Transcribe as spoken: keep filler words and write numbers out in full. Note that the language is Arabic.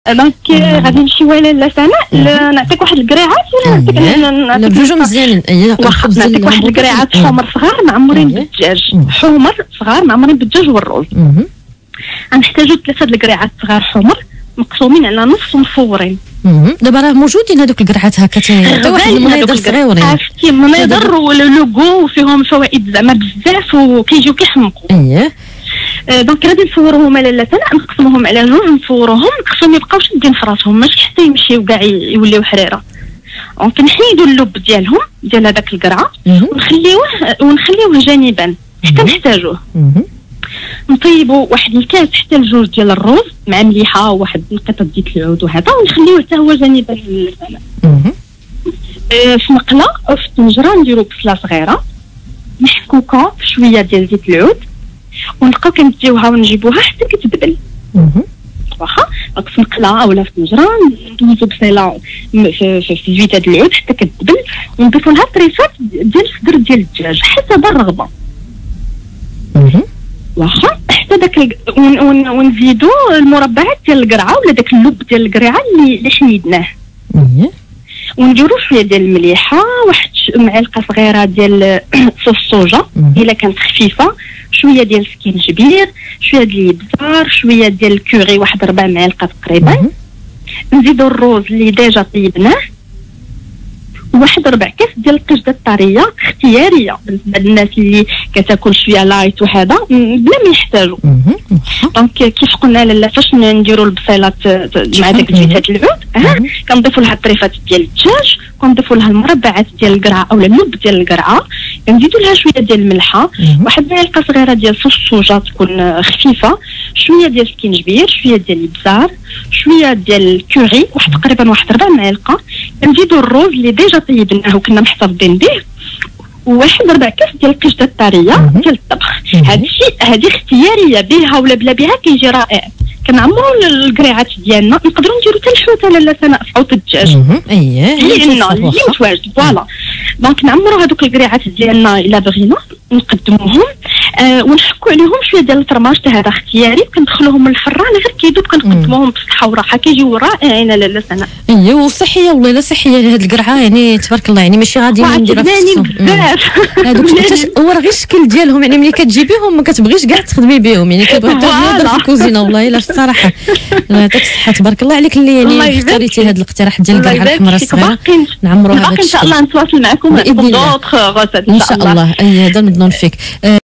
دونك غادي نمشيو لاله سناء نعطيك واحد الكريعات ولا نعطيك بجوج مزيانين. اييه نعطيك واحد الكريعات حمر صغار معمرين بالدجاج، حمر صغار معمرين بالدجاج والرز. غنحتاجو ثلاثه د الكريعات صغار حمر مقسومين على نص ومفورين. دابا راه موجودين هذوك الكرعات هكا حتى واحد المنيضر صغيورين، عرفتي منيضر ولوغو وفيهم فوائد زعما بزاف وكيجيو كيحمقوا. اييه دونك غادي نصوروهم لاله سناء، نقسموهم على جوج نصوروهم، خصهم ما يبقاوش شادين في راسهم ماشي حتى يمشيو كاع يوليو حريره. دونك نحيدو اللب ديالهم ديال هذاك الكرعه ونخليوه ونخليوه جانبا حتى نحتاجوه. نطيبوا واحد الكاس حتى لجوج ديال الرز مع مليحه وواحد القطه ديال العود وهذا ونخليوه حتى هو جانبا للسناء. في مقله او في الطنجره نديرو بصله صغيره محكوكه بشويه ديال زيت العود ونبقاو كنديوها ونجيبوها حتى كتدبل. واخا دونك في مقله اولا في طنجره ندوزو بصله في, في, في زيت هاد العود حتى كتدبل ونضيفو لها طريفات ديال الصدر ديال الدجاج حسب الرغبه. واخا حتى داك ون ون ونزيدو المربعات ديال القرعه ولا داك اللب ديال القرعه اللي اللي حيدناه. ونديرو شويه ديال المليحه، واحد معلقه صغيره ديال صوص الصوجا الا كانت خفيفه، شويه ديال السكينجبير، شويه ديال الابزار، شويه ديال الكوري واحد ربع معلقه تقريبا. نزيدو الروز اللي ديجا طيبناه واحد ربع كاس ديال القشده الطريه اختياريه بالنسبه للناس اللي كتاكل شويه لايت وهذا بلا ما يحتاجوا. دونك كيف قلنا لاله فاش نديروا البصيلات مع داك زيت العود ها كنضيفوا لها الطريفات ديال الدجاج، كنضيفوا لها المربعات ديال القرعه اولا اللب ديال القرعه، كنزيدوا لها شويه ديال الملحه، واحد المعلقه صغيره ديال صوص الصوجا تكون خفيفه، شويه ديال السكينجبير، شويه ديال الابزار، شويه ديال الكوري واحد تقريبا واحد ربع معلقه، كنزيدوا الروز اللي ديجا طيبناه وكنا محتفظين به، وواحد ربع كاس ديال القشده الطريه ديال الطبخ. هذا الشيء هذه اختياريه بها ولا بلا بها كيجي رائع. كنعمروا الكريعات ديالنا نقدروا نديروا حتى الحوته لاله سناء في حوت الدجاج. اييه اللي اللي متواجد فوالا. دونك نعمروا هذوك الكريعات ديالنا الا بغينا نقدموهم آه ونحكوا عليهم شويه ديال الفرماج حتى هذا اختياري، كندخلوهم للفران غير كيدوب كنقدموهم بصحه وراحه كيجيو رائعين لاله سناء. اييه وصحيه والله لا صحيه هاد القرعه يعني تبارك الله يعني ماشي غادي نديرها في بزاف. هذوك هو راه غير الشكل ديالهم يعني ملي كتجيبيهم ما كتبغيش كاع تخدمي بهم يعني كتبغي تدير في الكوزينه والله الا الصراحه. الله يعطيك الصحه تبارك الله عليك اللي يعني اختاريتي هذا الاقتراح ديال القرعه الحمراء الصغيره نعمروا هذا الشيء. ان شاء الله نتواصل معكم ان شاء الله. اي هذا مضمون فيك.